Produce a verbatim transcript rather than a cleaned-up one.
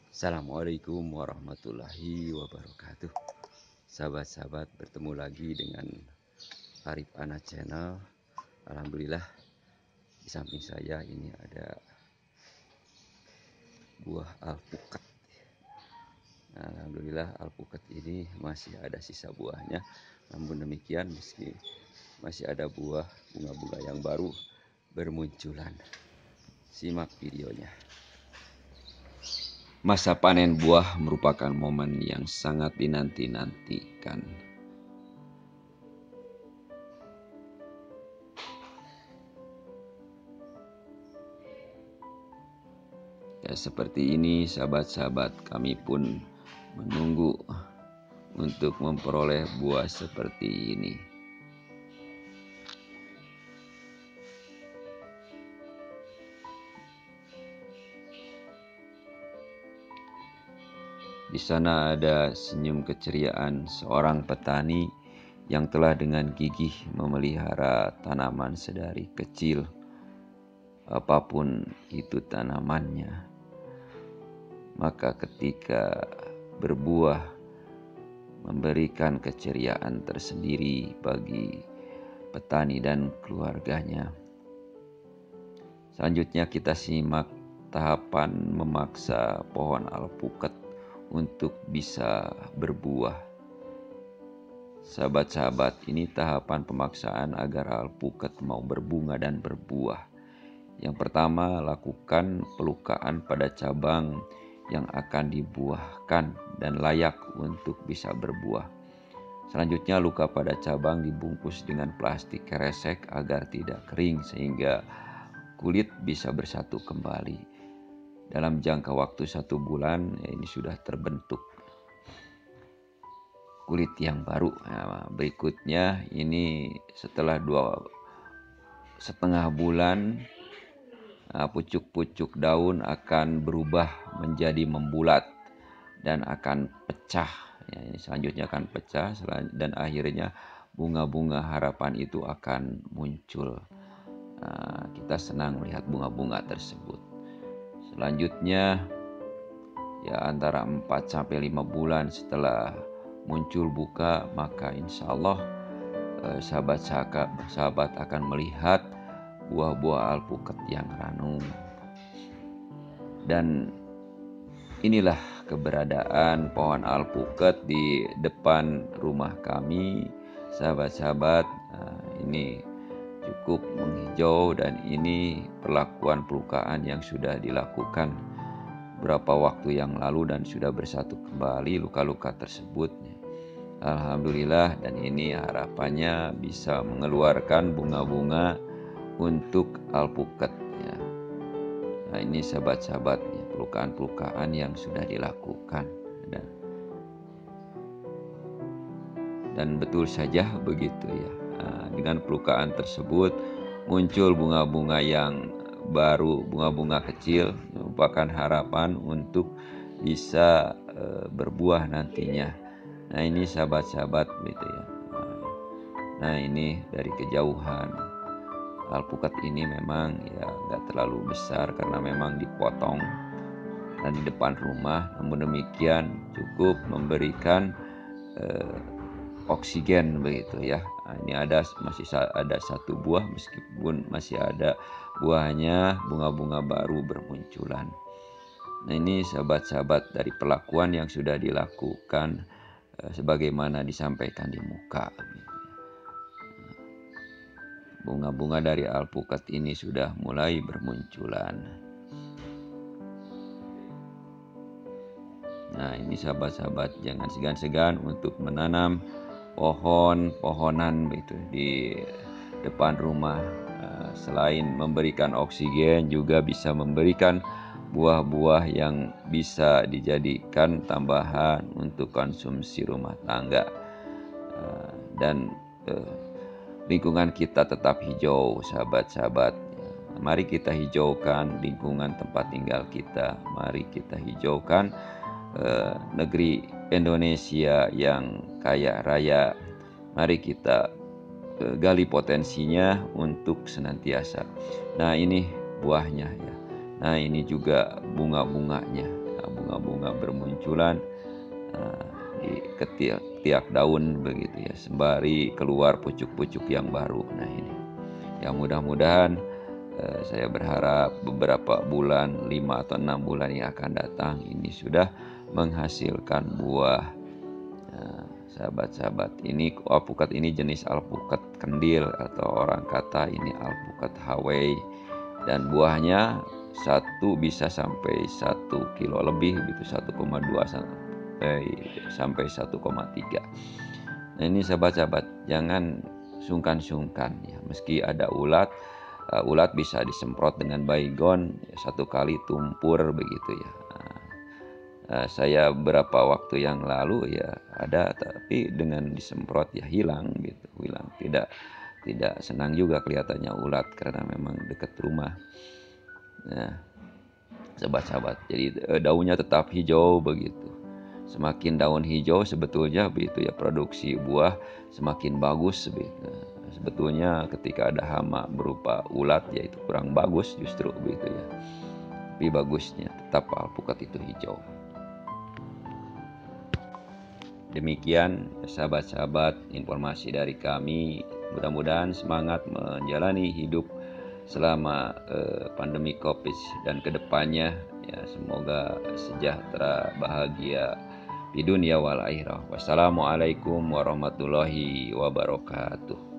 Assalamualaikum warahmatullahi wabarakatuh. Sahabat-sahabat, bertemu lagi dengan Arif Ana Channel. Alhamdulillah, di samping saya ini ada buah alpukat. Alhamdulillah, alpukat ini masih ada sisa buahnya. Namun demikian, meski masih ada buah bunga-bunga yang baru bermunculan. Simak videonya. Masa panen buah merupakan momen yang sangat dinanti-nantikan. Ya, seperti ini sahabat-sahabat, kami pun menunggu untuk memperoleh buah seperti ini. Di sana ada senyum keceriaan seorang petani yang telah dengan gigih memelihara tanaman sedari kecil, apapun itu tanamannya. Maka ketika berbuah, memberikan keceriaan tersendiri bagi petani dan keluarganya. Selanjutnya kita simak tahapan memaksa pohon alpukat untuk bisa berbuah. Sahabat-sahabat, ini tahapan pemaksaan agar alpukat mau berbunga dan berbuah. Yang pertama, lakukan pelukaan pada cabang yang akan dibuahkan dan layak untuk bisa berbuah. Selanjutnya, luka pada cabang dibungkus dengan plastik kresek agar tidak kering sehingga kulit bisa bersatu kembali. Dalam jangka waktu satu bulan, ya ini sudah terbentuk kulit yang baru. Nah, berikutnya ini setelah dua setengah bulan, pucuk-pucuk daun akan berubah menjadi membulat dan akan pecah. Ya, ini selanjutnya akan pecah dan akhirnya bunga-bunga harapan itu akan muncul. Nah, kita senang melihat bunga-bunga tersebut. Selanjutnya ya antara empat sampai lima bulan setelah muncul buka, maka insya Allah eh, sahabat-sahabat akan melihat buah-buah alpukat yang ranum. Dan inilah keberadaan pohon alpukat di depan rumah kami, sahabat-sahabat. Nah, ini cukup menghijau dan ini perlakuan pelukaan yang sudah dilakukan beberapa waktu yang lalu dan sudah bersatu kembali luka-luka tersebut. Alhamdulillah, dan ini harapannya bisa mengeluarkan bunga-bunga untuk alpukat ya. Nah, ini sahabat-sahabat ya, pelukaan-pelukaan yang sudah dilakukan dan, dan betul saja begitu ya. Nah, dengan pelukaan tersebut muncul bunga-bunga yang baru, bunga-bunga kecil, merupakan harapan untuk bisa e, berbuah nantinya. Nah, ini sahabat-sahabat gitu ya. Nah, ini dari kejauhan. Alpukat ini memang ya nggak terlalu besar karena memang dipotong dan di depan rumah. Namun demikian cukup memberikan e, oksigen begitu ya. Nah, ini ada masih ada satu buah meskipun masih ada buahnya, bunga-bunga baru bermunculan. Nah, ini sahabat-sahabat dari perlakuan yang sudah dilakukan eh, sebagaimana disampaikan di muka. Bunga-bunga dari alpukat ini sudah mulai bermunculan. Nah, ini sahabat-sahabat jangan segan-segan untuk menanam pohon-pohonan begitu di depan rumah. Selain memberikan oksigen juga bisa memberikan buah-buah yang bisa dijadikan tambahan untuk konsumsi rumah tangga. Dan lingkungan kita tetap hijau, sahabat-sahabat. Mari kita hijaukan lingkungan tempat tinggal kita. Mari kita hijaukan eh, negeri Indonesia yang kaya raya. Mari kita eh, gali potensinya untuk senantiasa. Nah, ini buahnya ya. Nah, ini juga bunga-bunganya. bunga-bunga bermunculan uh, di ketiak-tiak daun begitu ya, sembari keluar pucuk-pucuk yang baru. Nah ini, yang mudah-mudahan uh, saya berharap beberapa bulan, lima atau enam bulan yang akan datang ini sudah menghasilkan buah. Nah, sahabat-sahabat, ini alpukat ini jenis alpukat kendil atau orang kata ini alpukat Hawaii, dan buahnya satu bisa sampai satu kilo lebih, begitu satu koma dua sampai sampai satu koma tiga. Nah ini sahabat-sahabat, jangan sungkan-sungkan ya, meski ada ulat, uh, ulat bisa disemprot dengan baygon ya, satu kali tumpur begitu ya. Uh, saya beberapa waktu yang lalu ya ada, tapi dengan disemprot ya hilang gitu, hilang. Tidak tidak senang juga kelihatannya ulat karena memang dekat rumah. Nah, sahabat-sahabat, jadi uh, daunnya tetap hijau begitu. Semakin daun hijau sebetulnya begitu ya, produksi buah semakin bagus begitu. Sebetulnya ketika ada hama berupa ulat ya itu kurang bagus justru begitu ya. Tapi bagusnya tetap alpukat itu hijau. Demikian sahabat-sahabat informasi dari kami. Mudah-mudahan semangat menjalani hidup selama eh, pandemi Covid dan kedepannya ya, semoga sejahtera, bahagia di dunia wal akhirah. Wassalamualaikum warahmatullahi wabarakatuh.